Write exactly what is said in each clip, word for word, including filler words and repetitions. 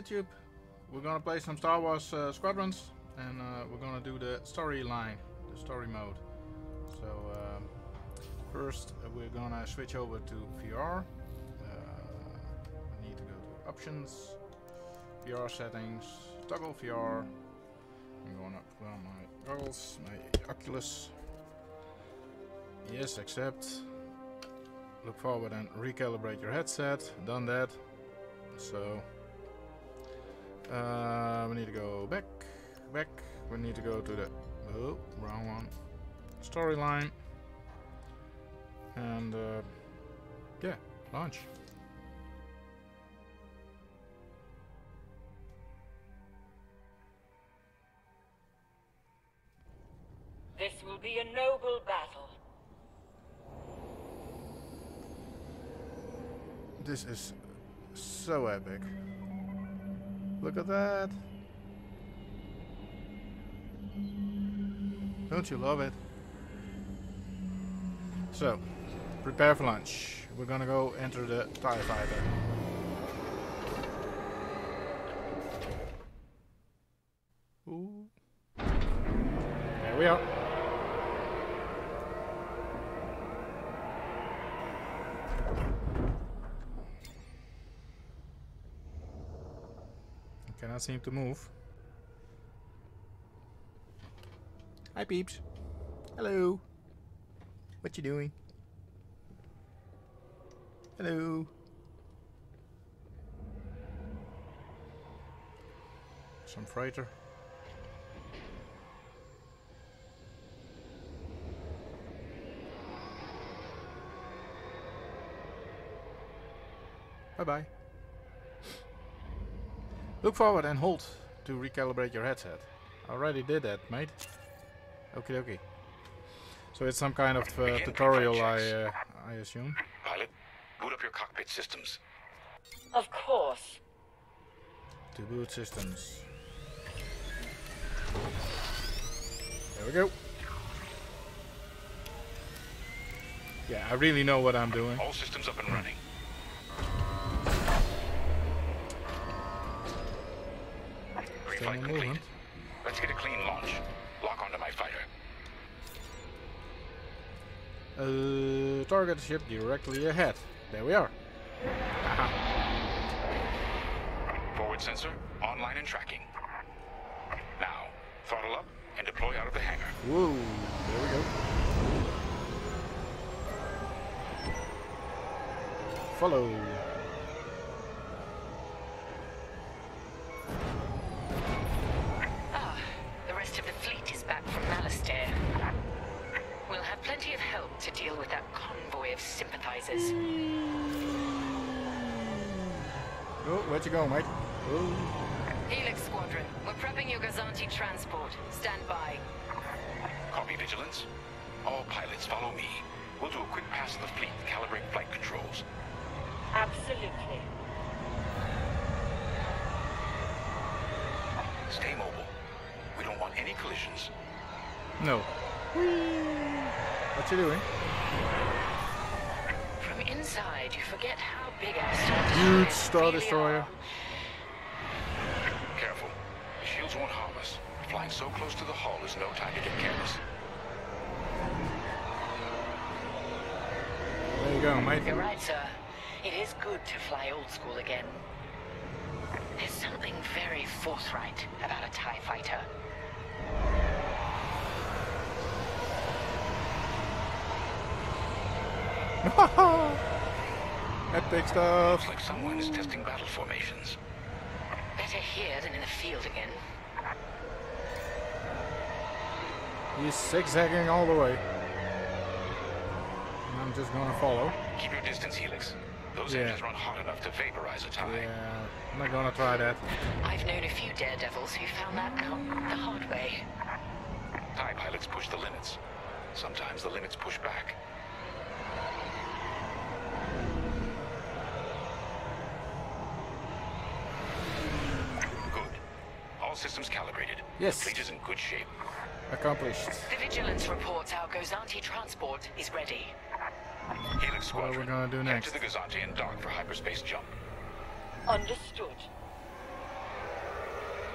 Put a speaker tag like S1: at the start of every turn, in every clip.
S1: YouTube. We're gonna play some Star Wars uh, Squadrons, and uh, we're gonna do the storyline, the story mode. So um, first uh, we're gonna switch over to V R. Uh, we need to go to options, V R settings, toggle V R. I'm gonna put on my goggles, my Oculus. Yes, accept. Look forward and recalibrate your headset. Done that. So uh, we need to go back, back. We need to go to the oh, wrong one. Storyline, and uh, yeah, launch.
S2: This will be a noble battle.
S1: This is so epic. Look at that. Don't you love it? So, prepare for lunch. We're gonna go enter the TIE Fighter. Ooh. There we are. Cannot seem to move. Hi peeps. Hello. What you doing? Hello. Some freighter. Bye bye. Look forward and hold to recalibrate your headset. I already did that, mate. Okie dokie. So it's some kind of uh, tutorial, I, uh, I assume.
S3: Pilot, boot up your cockpit systems.
S2: Of course.
S1: To boot systems. There we go. Yeah, I really know what I'm doing.
S3: All systems up and running. Flight complete. Let's get a clean launch. Lock onto my fighter.
S1: Uh, target ship directly ahead. There we are. Aha.
S3: Forward sensor online and tracking. Now, throttle up and deploy out of the hangar.
S1: Whoa, there we go. Follow.
S2: To deal with that convoy of sympathizers.
S1: Oh, where'd you go, mate? Oh.
S2: Helix Squadron, we're prepping your Gazanti transport. Stand by.
S3: Copy, Vigilance. All pilots, follow me. We'll do a quick pass of the fleet, calibrate flight controls.
S2: Absolutely.
S3: Stay mobile. We don't want any collisions.
S1: No. What you doing?
S2: From inside, you forget how big our Star
S1: Huge Star Destroyer.
S3: Careful. The shields won't harm us. Flying so close to the hull is no time to get careless.
S1: There you go, mate.
S2: You're right, sir. It is good to fly old school again. There's something very forthright about a TIE Fighter.
S1: Epic stuff.
S3: Looks like someone is testing battle formations.
S2: Better here than in the field again.
S1: He's zigzagging all the way. And I'm just gonna follow.
S3: Keep your distance, Helix. Those
S1: yeah.
S3: engines run hot enough to vaporize a TIE.
S1: Yeah, I'm not gonna try that.
S2: I've known a few daredevils who found that out the hard way.
S3: TIE pilots push the limits. Sometimes the limits push back. Systems calibrated.
S1: Yes.
S3: The fleet is in good shape.
S1: Accomplished.
S2: The Vigilance reports our Gazanti transport is ready.
S3: Helix Squadron,
S1: what are we gonna do next?
S3: Head to the Gazanti and dock for hyperspace jump.
S2: Understood.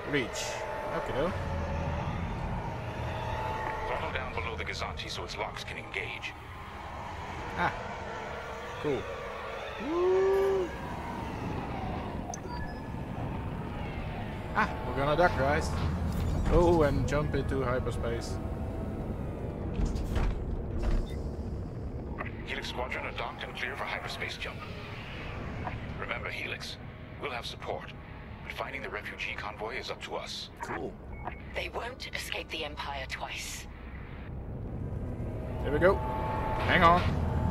S1: Reach. Okay, though.
S3: Throttle down below the Gazanti so its locks can engage.
S1: Ah. Cool. Woo. Ah, we're gonna duck, guys. Oh, and jump into hyperspace.
S3: Helix Squadron are docked and clear for hyperspace jump. Remember, Helix, we'll have support, but finding the refugee convoy is up to us.
S1: Cool.
S2: They won't escape the Empire twice.
S1: There we go. Hang on.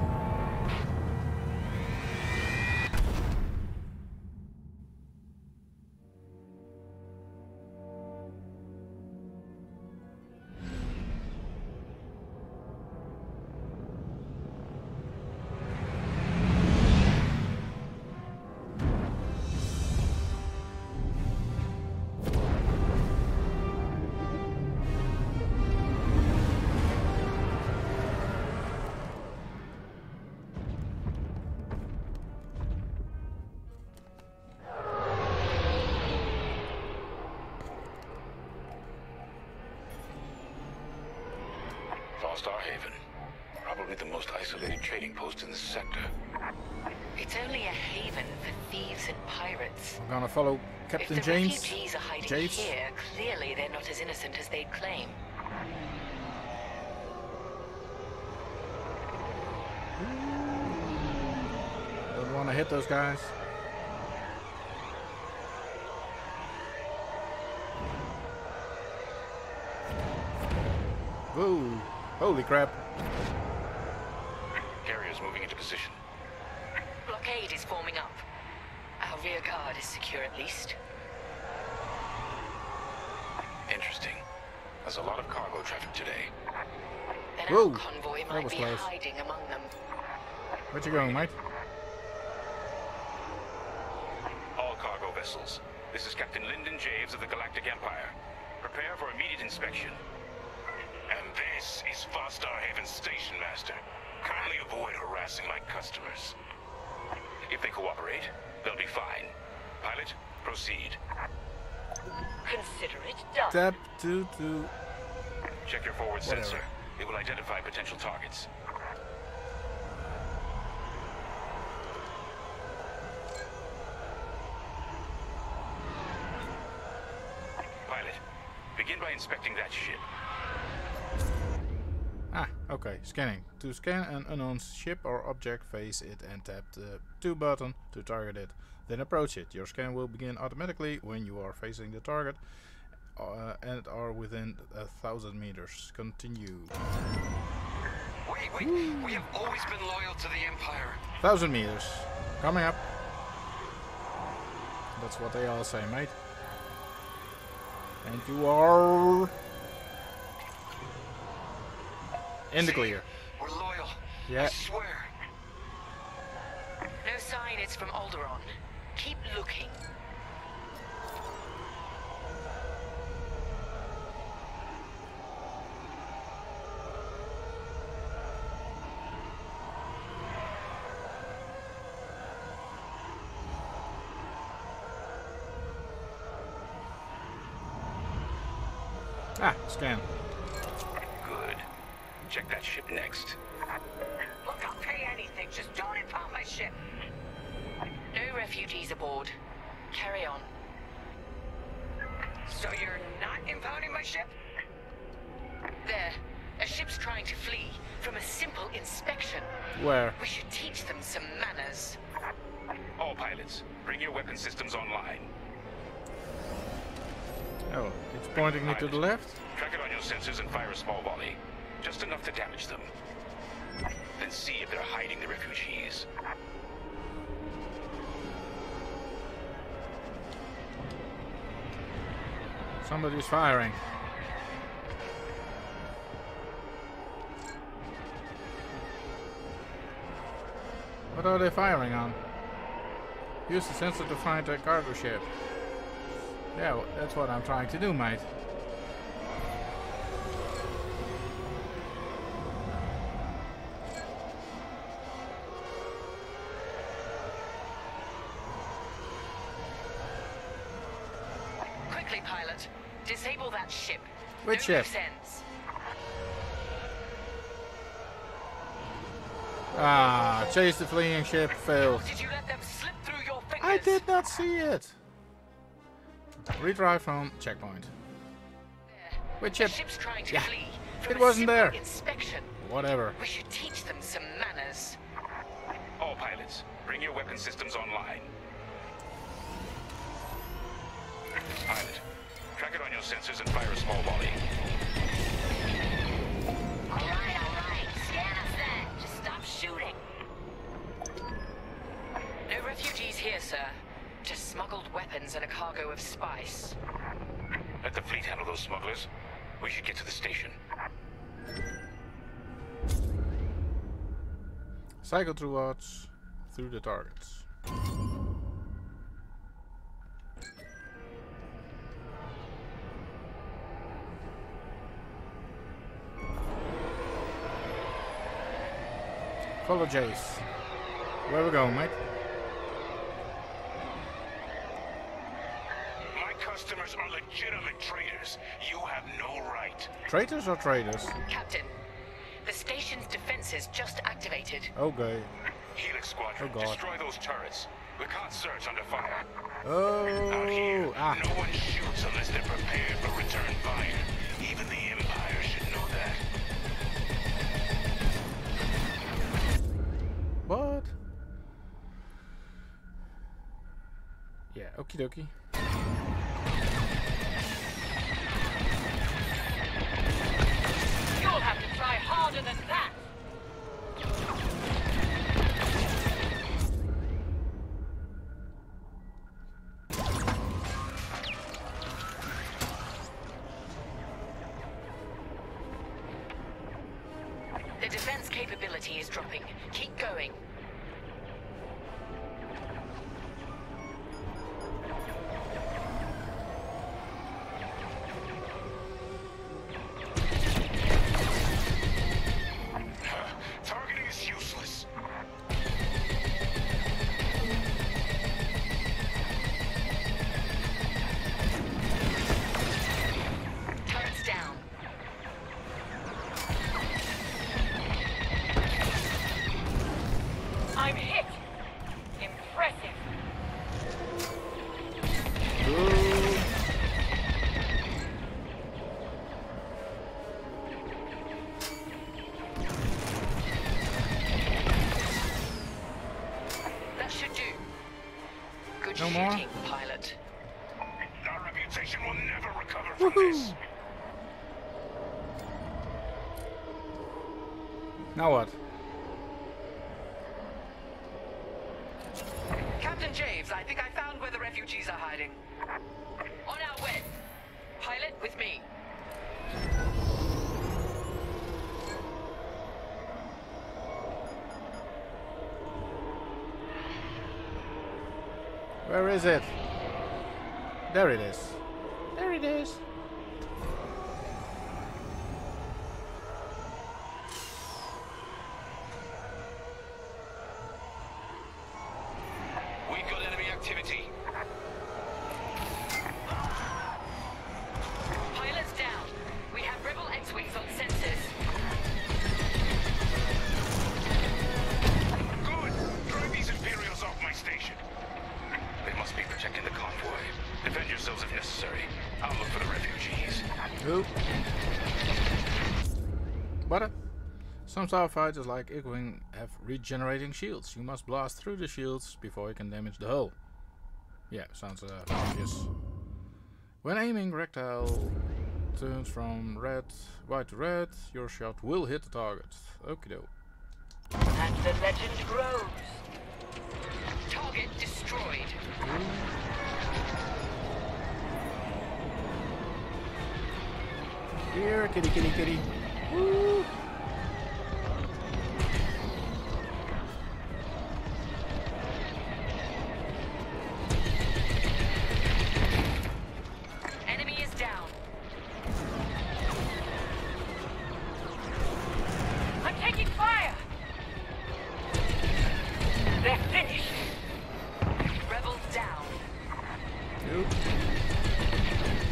S3: Star Haven. Probably the most isolated trading post in the sector.
S2: It's only a haven for thieves and pirates.
S1: We're gonna follow Captain
S2: if the
S1: James.
S2: refugees are hiding
S1: James.
S2: here, clearly they're not as innocent as they'd claim.
S1: Don't want to hit those guys. Whoa! Holy crap!
S3: Carrier's moving into position.
S2: Blockade is forming up. Our rear guard is secure at least.
S3: Interesting. There's a lot of cargo traffic today.
S2: Then
S1: Whoa,
S2: our convoy
S1: that
S2: might
S1: was
S2: be
S1: close.
S2: hiding among them.
S1: Where you going, mate?
S3: All cargo vessels. This is Captain Lyndon Javes of the Galactic Empire. Prepare for immediate inspection. And this is Star Haven's station master. Kindly avoid harassing my customers. If they cooperate, they'll be fine. Pilot, proceed.
S2: Consider it done.
S1: Tap two two.
S3: Check your forward
S1: Whatever.
S3: sensor. It will identify potential targets. Pilot, begin by inspecting that ship.
S1: Ah, okay. Scanning. To scan an unknown ship or object, face it and tap the two button to target it. Then approach it. Your scan will begin automatically when you are facing the target uh, and are within a thousand meters. Continue.
S4: Wait, wait. We have always been loyal to the Empire.
S1: Thousand meters. Coming up. That's what they all say, mate. And you are in the clear.
S4: We're loyal.
S1: Yeah.
S4: I swear.
S2: No sign it's from Alderaan. Keep looking.
S1: Ah, scan.
S3: Good. Check that ship next.
S2: Look, I'll pay anything. Just don't impound my ship. No refugees aboard. Carry on.
S4: So you're not impounding my ship?
S2: There. A ship's trying to flee from a simple inspection.
S1: Where?
S2: We should teach them some manners.
S3: All pilots, bring your weapon systems online.
S1: Oh, it's pointing me to the left.
S3: Track it on your sensors and fire a small volley. Just enough to damage them. Then see if they're hiding the refugees.
S1: Somebody's firing. What are they firing on? Use the sensor to find a cargo ship. Yeah, well, that's what I'm trying to do, mate.
S2: Quick quickly, pilot. Disable that ship.
S1: Which
S2: no
S1: ship?
S2: loose ends.
S1: Ah, chase the fleeing ship failed.
S2: How did you let them slip through your fingers?
S1: I did not see it. Retry from checkpoint.
S2: There.
S1: Which
S2: The
S1: ship?
S2: ship's trying to
S1: Yeah,
S2: flee from
S1: it
S2: a
S1: wasn't
S2: simple
S1: there.
S2: Inspection.
S1: Whatever.
S2: We should teach them some manners.
S3: All pilots, bring your weapon systems online. Pilot, track it on your sensors and fire a small volley.
S2: All right, all right. Scan us then. Just stop shooting. No refugees here, sir. Just smuggled weapons and a cargo of spice.
S3: Let the fleet handle those smugglers. We should get to the station.
S1: Cycle towards through the targets. Follow Jace. Where we going, mate?
S3: My customers are legitimate traders. You have no right.
S1: Traitors or traders?
S2: Captain, the station's defenses just activated.
S1: Okay.
S3: Helix Squadron,
S1: Oh, God.
S3: destroy those turrets. We can't search under fire. Out here,
S1: Oh, ah.
S3: no one shoots unless they're prepared for return fire. Even the Empire should know that.
S1: What? Yeah, okie dokie.
S2: You'll have to try harder than that. The defense capability is dropping. Keep going.
S3: Targeting is useless.
S2: Turrets down. I'm hit. Impressive. That should do. Good
S1: No more?
S2: shooting, pilot.
S3: Our reputation will never recover from this.
S1: Now what?
S2: Captain James, I think I found where the refugees are hiding. On our way. Pilot, with me.
S1: Where is it? There it is. There it is.
S3: We've got enemy activity.
S2: Pilots down. We have rebel X-Wings on sensors.
S3: Good. Drive these Imperials off my station. They must be protecting the convoy. Defend yourselves if necessary. I'll look for the refugees.
S1: Oop. What? A Some starfighters like X-Wing have regenerating shields. You must blast through the shields before you can damage the hull. Yeah, sounds uh, obvious. When aiming, rectile turns from red, white to red. Your shot will hit the target. Okie doke.
S2: And the legend grows. Target destroyed.
S1: Here, kitty, kitty, kitty. Woo!
S2: Enemy is down. I'm taking fire. They're finished. Rebels down.
S1: Nope.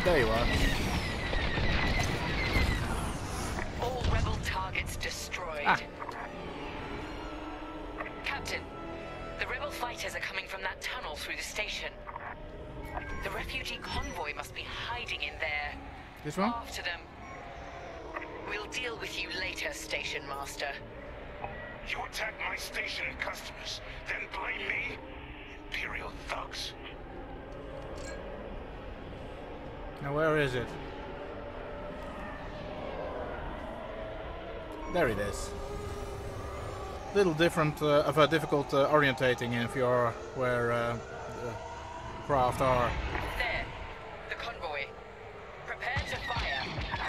S1: There you are.
S2: All rebel targets destroyed.
S1: Ah.
S2: Captain, the rebel fighters are coming from that tunnel through the station. The refugee convoy must be hiding in there.
S1: This one?
S2: After them. We'll deal with you later, Station Master.
S3: You attack my station and customers, then blame me? Imperial thugs.
S1: Now where is it? There it is. Little different uh, of a difficult uh, orientating in V R where uh, the craft are.
S2: There, the convoy. Prepare to fire.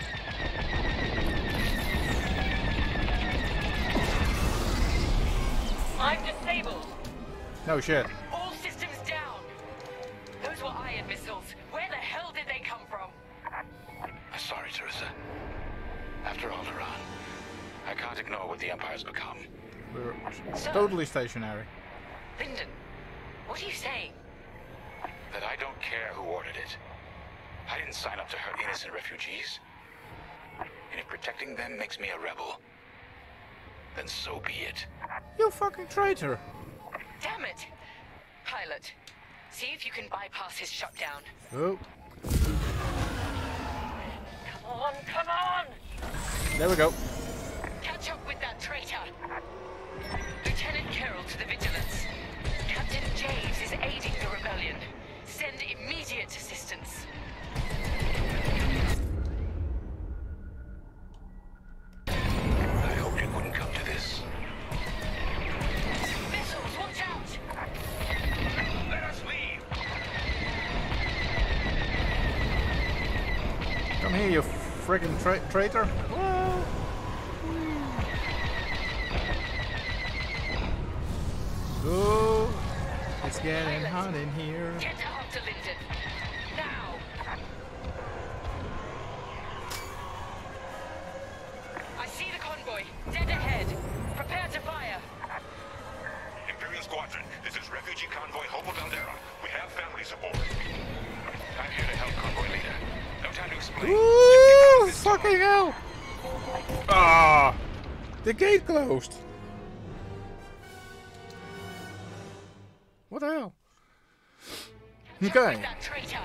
S2: I'm disabled.
S1: No shit.
S2: All systems down. Those were iron missiles. Where the hell did they come from?
S3: I'm sorry, Terisa. After Alderaan, I can't ignore what the Empire's become.
S1: We're
S2: Sir.
S1: totally stationary.
S2: Lyndon, what are you saying?
S3: That I don't care who ordered it. I didn't sign up to hurt innocent refugees. And if protecting them makes me a rebel, then so be it.
S1: You fucking traitor.
S2: Damn it! Pilot, see if you can bypass his shutdown.
S1: Oh,
S2: Come on, come on!
S1: there we go.
S2: Catch up with that traitor! Lieutenant Carroll to the Vigilance. Captain Javes is aiding the rebellion. Send immediate assistance.
S3: I hoped it wouldn't come to this.
S2: Missiles, watch out!
S3: Let us leave!
S1: Come here, you friggin' tra traitor. Whoa. Oh, it's getting hot in here.
S2: Get up to Lyndon. Now! I see the convoy. Dead ahead. Prepare to fire.
S3: Imperial Squadron, this is Refugee Convoy Hope of Aldera. We have families aboard. I'm here to help, Convoy Leader. No time to explain.
S1: Ooh, fucking hell! Ah, the gate closed. What the hell? Okay.
S2: With that traitor.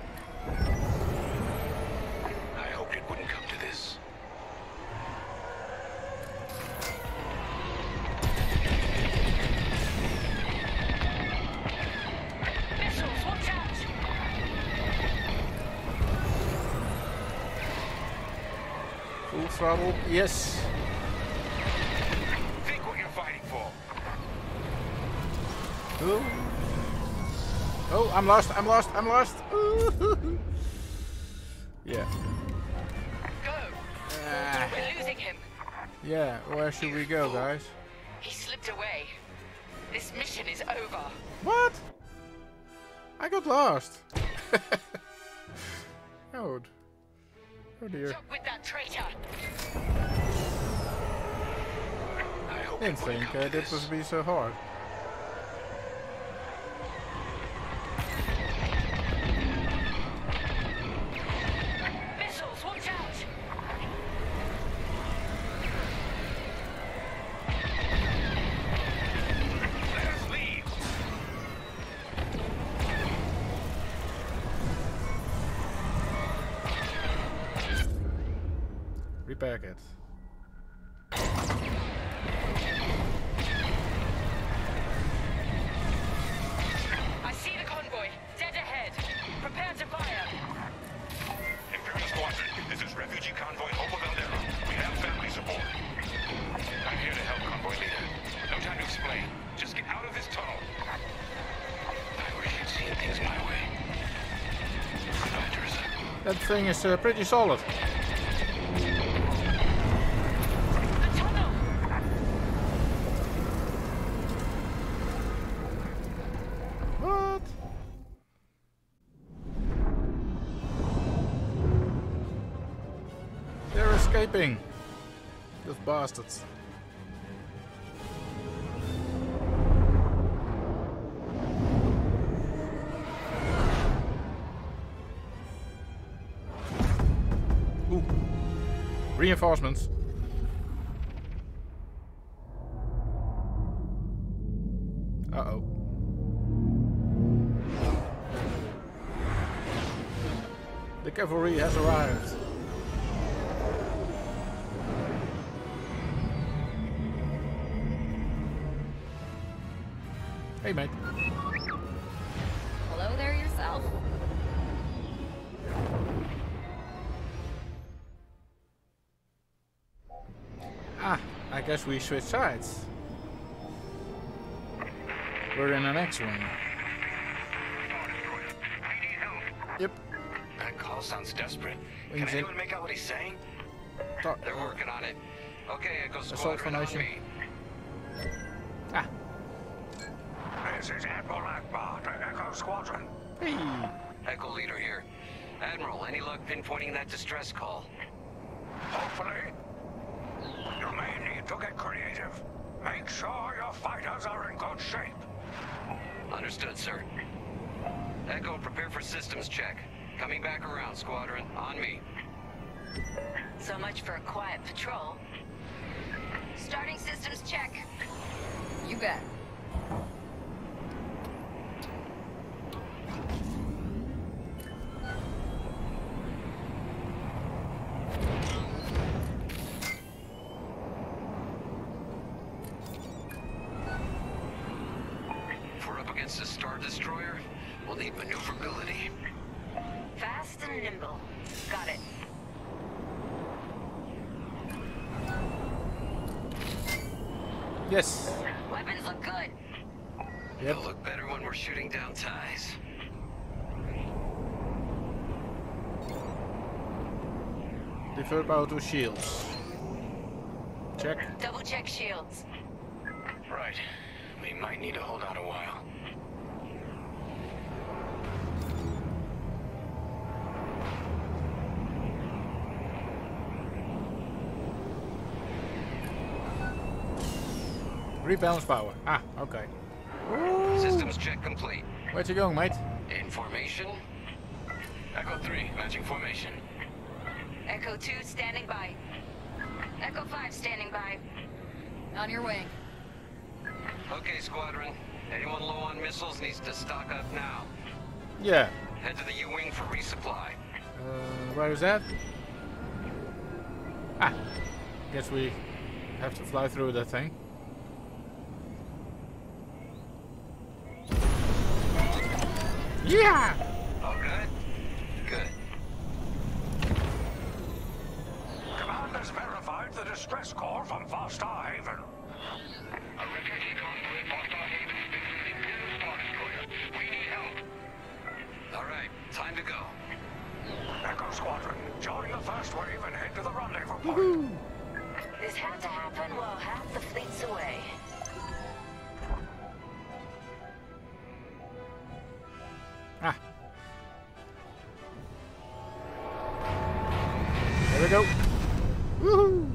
S3: I hoped it wouldn't come to this.
S2: Missiles, watch out!
S1: Full throttle, yes.
S3: Think what you're fighting for.
S1: Oh. Oh, I'm lost, I'm lost, I'm lost. Yeah.
S2: Go!
S1: Ah.
S2: We're losing him.
S1: Yeah, where should we go, guys?
S2: He slipped away. This mission is over.
S1: What? I got lost. Oh. Oh dear.
S2: Up with that traitor.
S3: I hope
S1: Didn't
S3: it wouldn't
S1: think
S3: come
S1: uh,
S3: to
S1: this
S3: this.
S1: would be so hard.
S2: Missiles, watch out!
S3: Let us leave!
S1: Repack it.
S2: I see the convoy. Dead ahead. Prepare to fire.
S3: Imperial Squadron, this is Refugee Convoy Hope of Aldera. We have families aboard. I'm here to help, Convoy Leader. No time to explain. Just get out of this tunnel. I wish you'd seen things my way. Goodbye, Terisa.
S1: That thing is uh, pretty solid.
S2: The tunnel!
S1: What? They're escaping. Those bastards. Reinforcements. Uh-oh. The cavalry has arrived. Hey, mate.
S5: Hello there yourself.
S1: Ah, I guess we switch sides. We're in an X-wing. Yep.
S4: That call sounds desperate.
S1: Wings
S4: Can
S1: in.
S4: anyone make out what he's saying?
S1: Talk.
S4: They're working on it. Okay, Echo
S1: Assault
S4: Squadron on
S1: formation.
S4: me.
S1: Ah.
S6: This is Admiral Akbar to Echo Squadron.
S1: Hey.
S4: Echo Leader here. Admiral, any luck pinpointing that distress call?
S6: Hopefully. You may need to get creative. Make sure your fighters are in good shape.
S4: Understood, sir. Echo, prepare for systems check. Coming back around, Squadron. On me.
S2: So much for a quiet patrol. Starting systems check.
S5: You bet.
S4: If we're up against a Star Destroyer, we'll need maneuverability.
S2: Fast and nimble. Got it.
S1: Yes.
S2: Weapons look good.
S1: Yep.
S4: They'll look better when we're shooting down ties.
S1: Defer power to shields. Check.
S2: Double check shields.
S4: Right. We might need to hold out a while.
S1: Rebalance power. Ah, okay.
S4: Systems check complete.
S1: Where you going, mate?
S4: In formation. Echo three, matching formation.
S2: Echo two standing by. Echo five standing by.
S5: On your wing.
S4: Okay, Squadron. Anyone low on missiles needs to stock up now.
S1: Yeah.
S4: Head to the U-wing for resupply.
S1: Uh, where is that? Ah. Guess we have to fly through that thing. Yeah!
S4: All good? Good.
S6: Command has verified the distress call from Star Haven.
S3: A refugee convoy for Star Haven has been sent into the Star Destroyer. We need help.
S4: All right, time to go.
S6: Echo Squadron, join the first wave and head to the rendezvous point.
S2: This had to happen while half the fleet's away.
S1: Ah. There we go. Woohoo!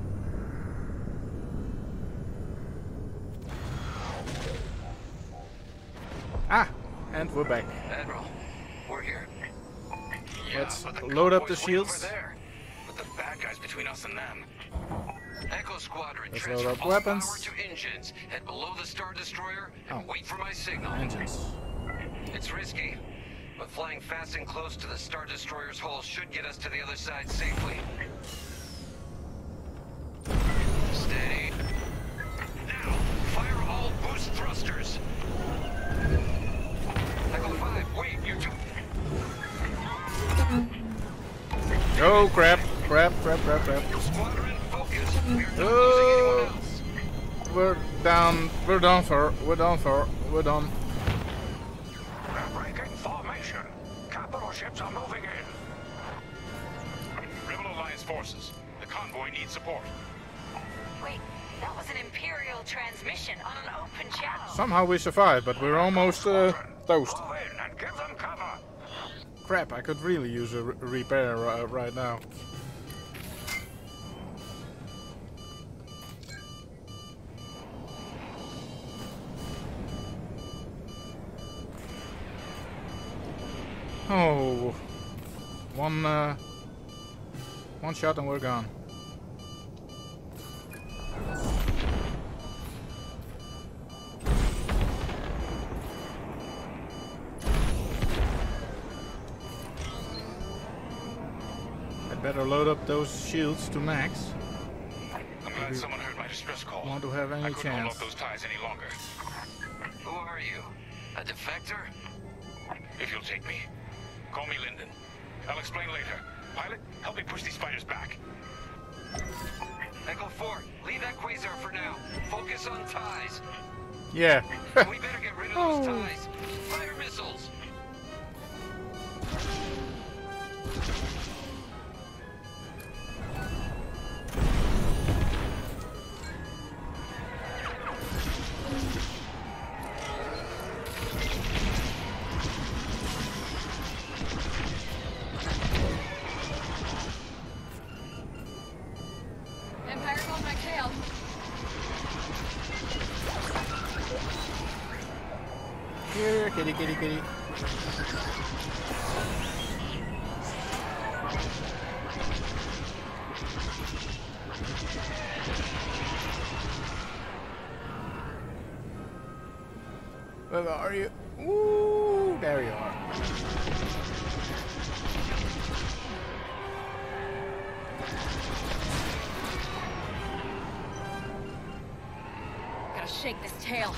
S1: Ah, and we're back.
S4: Admiral, we're here.
S1: Let's
S4: but the
S1: load up the
S4: convoy's way over
S1: shields.
S4: there. With the bad guys between us and them. Echo Squadron,
S1: Let's
S4: transfer
S1: load up
S4: all
S1: weapons.
S4: power to engines. Head below the Star Destroyer and
S1: Oh.
S4: wait for my signal.
S1: Engines.
S4: It's risky, but flying fast and close to the Star Destroyer's hull should get us to the other side safely. Steady. Now, fire all boost thrusters. Echo five, wait, you two.
S1: Oh crap! Crap! Crap! Crap! Crap!
S4: Squadron, focus. We're not
S1: Oh.
S4: losing anyone else.
S1: We're down. We're done for. We're done for. We're done.
S6: They're breaking formation. Capital ships are moving in.
S3: Rebel Alliance forces. The convoy needs support.
S2: Wait, that was an Imperial transmission on an open channel.
S1: Somehow we survived, but we're almost uh, toast.
S6: Move in and give them cover.
S1: Crap! I could really use a re repair uh, right now. Oh, one uh, one shot and we're gone. better load up those shields to max.
S3: I'm glad someone heard my distress call.
S1: Want to have any
S3: I couldn't hold
S1: chance.
S3: off those ties any longer.
S4: Who are you? A defector?
S3: If you'll take me, call me Linden. I'll explain later. Pilot, help me push these fighters back.
S4: Echo four, leave that quasar for now. Focus on ties.
S1: Yeah.
S4: We better get rid of those
S1: Oh.
S4: ties. Fire missiles.
S5: Empire's on my tail.
S1: Here, kitty, kitty, kitty. Where are you? Ooh, there you are.
S5: Gotta shake this tail.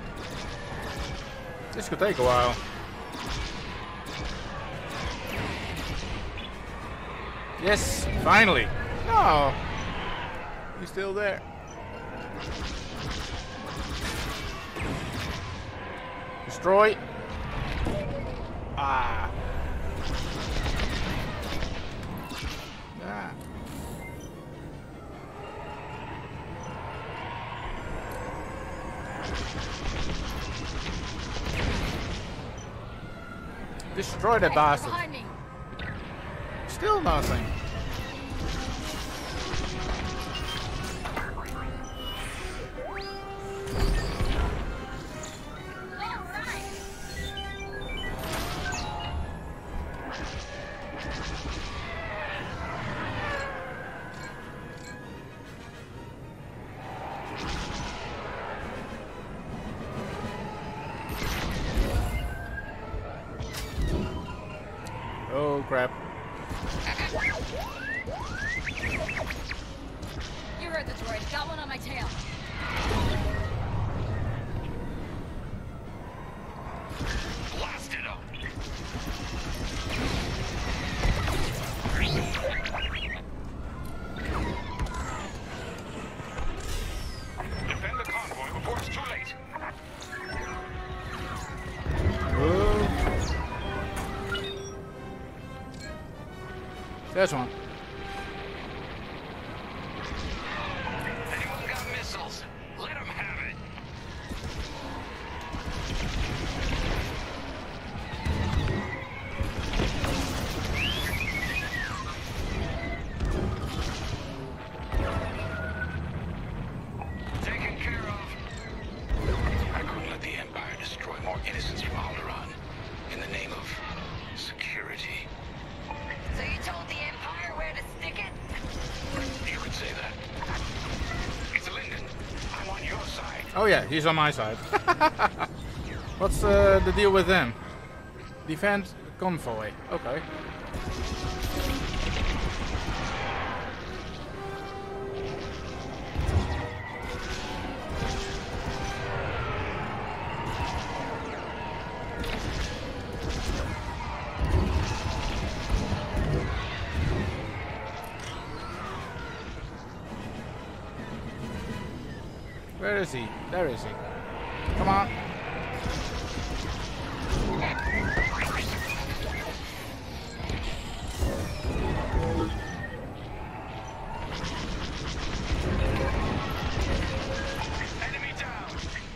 S1: This could take a while. Yes, finally. No, he's still there. Destroy. Ah. Ah. Destroy the
S5: Hey,
S1: bastard.
S5: behind me.
S1: Still nothing. Oh crap.
S5: You heard the droid. Got one on my tail.
S3: Blast it up! Defend the convoy before it's too late.
S1: Oh. There's one.
S4: Anyone got missiles? Let them have it. Taken care of.
S3: I couldn't let the Empire destroy more innocents from Alderaan in the name of security.
S2: So you told the Empire where to stick it?
S3: You could say that. It's Linden. I'm on your side.
S1: Oh yeah, he's on my side. What's uh, the deal with them? Defend convoy. Okay. Where is he? There is he. Come on.
S3: Enemy down.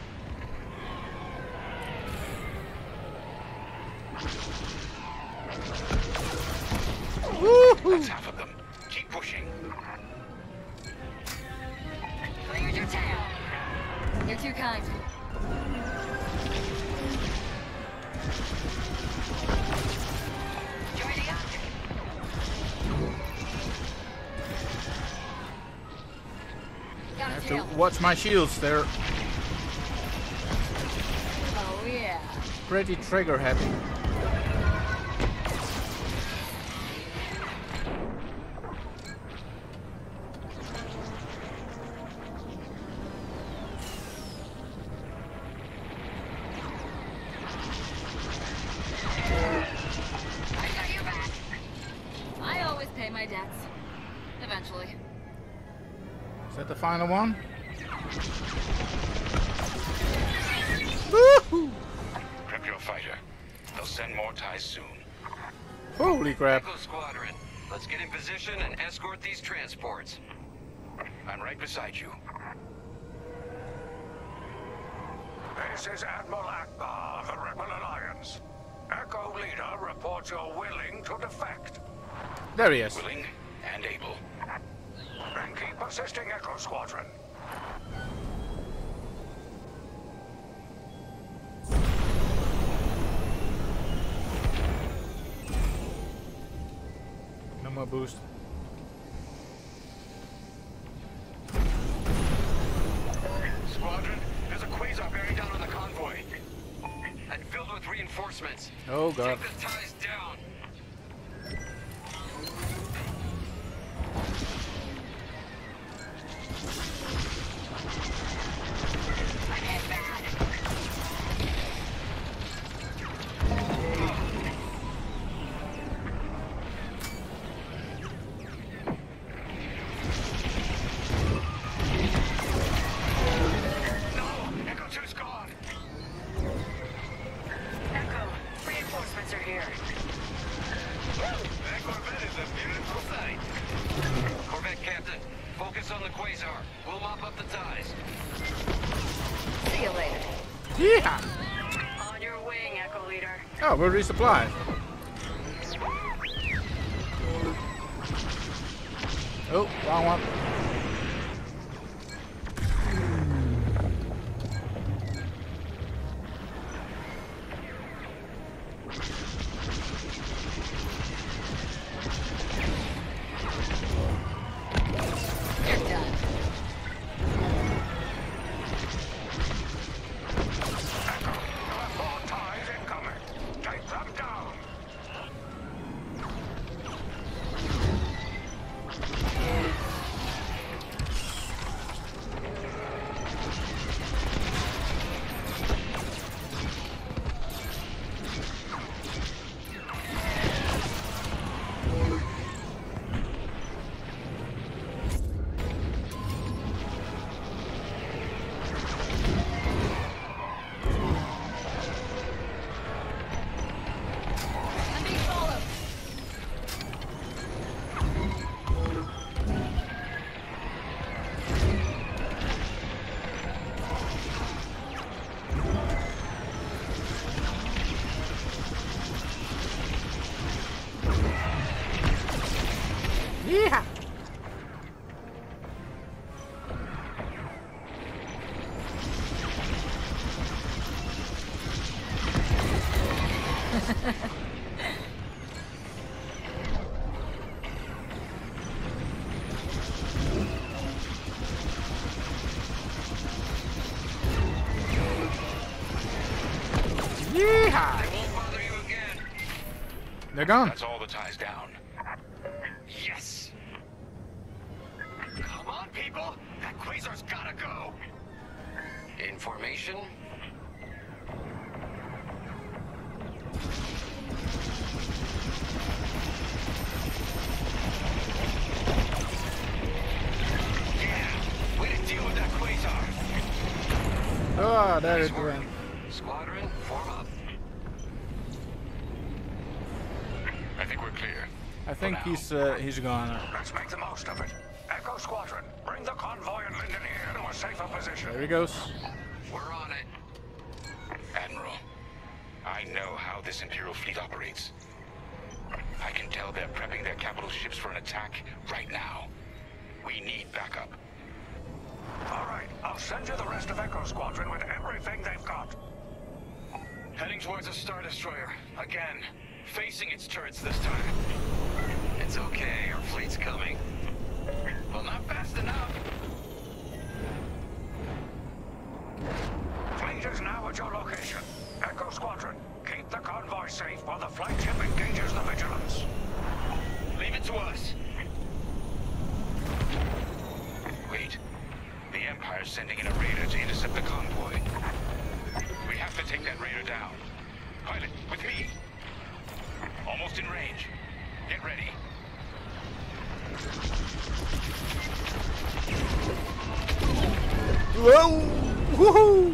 S1: Woohoo!
S3: That's half of them. Keep pushing.
S2: Cleared your tail.
S5: You're too kind.
S2: Joining up.
S5: Got
S1: I
S5: a
S1: have
S5: tail.
S1: to watch my shields. They're
S5: Oh yeah.
S1: pretty trigger happy.
S5: naturally.
S1: Is that the final one? Woohoo!
S3: Prep your fighter. They'll send more ties soon.
S1: Holy crap.
S4: Echo Squadron, let's get in position and escort these transports.
S3: I'm right beside you.
S6: This is Admiral Akbar of the Rebel Alliance. Echo Leader reports you're willing to defect.
S1: There he is.
S3: Willing and able.
S6: Then keep assisting Echo Squadron.
S1: No more boost.
S3: Squadron, there's a quasar bearing down on the convoy.
S4: And filled with reinforcements.
S1: Oh god.
S4: Take the ties down.
S1: Yeah!
S2: On your wing, Echo Leader.
S1: Oh, we're resupplied. Oh, wrong one.
S5: You're done.
S6: Four ties incoming. Take them down.
S5: I'm being followed.
S1: Yeah! Yeehaw!
S4: I won't bother you again.
S1: They're gone.
S3: That's all the ties down.
S4: Yes. Come on, people. That quasar's gotta go. In formation. Yeah. Way to deal with that quasar.
S1: Oh, there
S4: Nice
S1: it
S4: work.
S1: went.
S4: Squadron, form up.
S3: I think we're clear.
S1: I think
S3: now.
S1: he's uh, he's gone.
S6: Let's make the most of it. Echo Squadron, bring the convoy and Linden here to a safer position.
S1: There he goes.
S4: We're on it.
S3: Admiral, I know how this Imperial fleet operates. I can tell they're prepping their capital ships for an attack right now. We need backup.
S6: All right, I'll send you the rest of Echo Squadron with everything they've got.
S3: Heading towards a Star Destroyer. Again. Facing its turrets this time.
S4: It's okay, our fleet's coming.
S3: Well, not fast enough.
S6: Fleet is now at your location. Echo Squadron, keep the convoy safe while the flagship engages the Vigilance.
S3: Leave it to us. Wait. The Empire's sending in a raider to intercept the convoy. We have to take that raider down. Pilot, with me. Almost in range. Get ready.
S1: Whoa! Woohoo!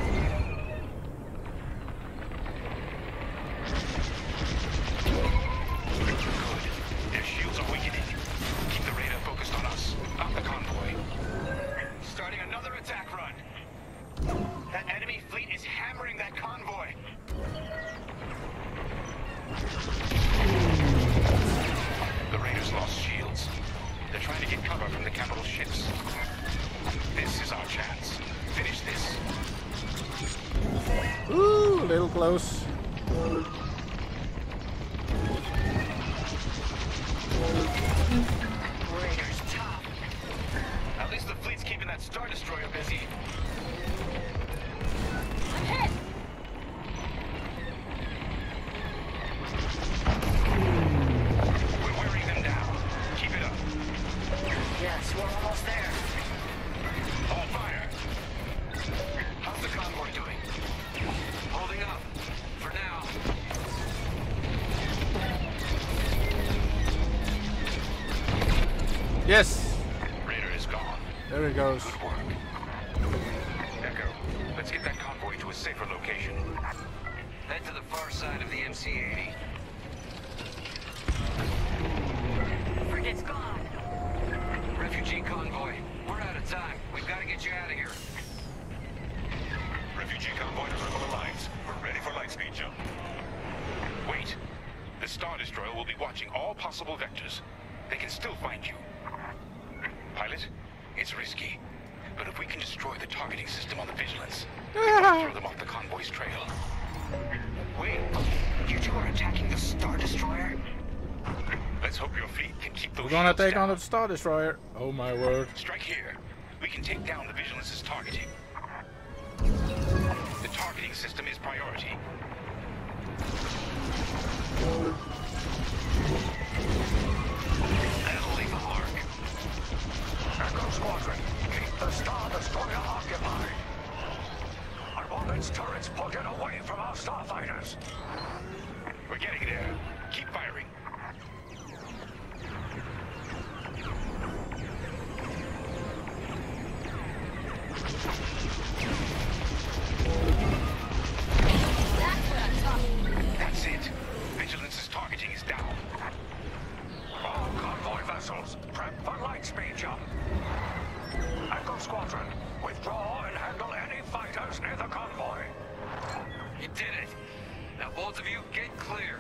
S3: Their shields are weakening. Keep the radar focused on us, not the convoy. Starting another attack run. That enemy fleet is hammering that convoy. The raiders lost shields. They're trying to get cover from the capital ships. This is our chance. Finish this.
S1: Ooh, a little close.
S3: Raiders top. At least the fleet's keeping that Star Destroyer busy.
S5: I'm hit!
S3: We're wearing them down. Keep it up.
S2: Yes, we're almost there.
S3: All fire. How's the convoy doing?
S4: Holding up. For now.
S1: Yes!
S3: Raider is gone.
S1: There he goes.
S3: Good work. Echo, let's get that convoy to a safer location.
S4: Head to the far side of the M C eighty.
S2: Frigate's gone.
S4: Refugee convoy. We're out of time. We've got to get you out of here.
S3: Refugee convoy to Rebel Alliance. We're ready for lightspeed jump. Wait. The Star Destroyer will be watching all possible vectors. They can still find you. Pilot, it's risky. But if we can destroy the targeting system on the Vigilance, we can throw them off the convoy's trail. Wait. You two are attacking the Star Destroyer? Let's hope your fleet can keep those
S1: We're gonna
S3: shields
S1: take
S3: down.
S1: on the Star Destroyer. Oh my word.
S3: Strike here. We can take down the Vigilance's targeting. The targeting system is priority.
S4: That'll leave a mark.
S6: Echo Squadron, keep the Star Destroyer occupied. I want its turrets pointed away from our starfighters.
S3: We're getting there. Keep firing.
S5: That's what I'm talking.
S3: That's it. Vigilance's targeting is down.
S6: All convoy vessels, prep for lightspeed jump. Echo Squadron, withdraw and handle any fighters near the convoy.
S4: You did it. Now both of you get clear.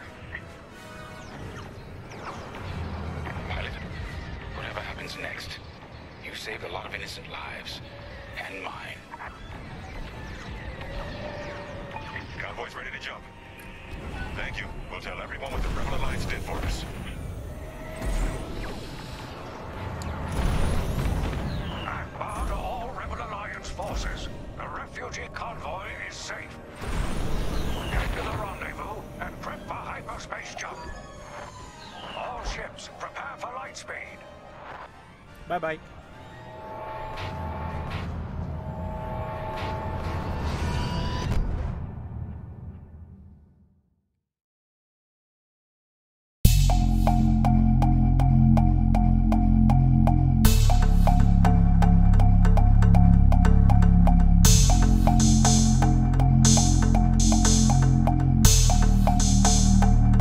S3: Pilot, whatever happens next, you saved a lot of innocent lives. And mine. Convoy's ready to jump. Thank you. We'll tell everyone what the Rebel Alliance did for us.
S6: Akbar to all Rebel Alliance forces. The refugee convoy is safe. Head to the rendezvous and prep for hyperspace jump. All ships, prepare for lightspeed.
S1: Bye bye.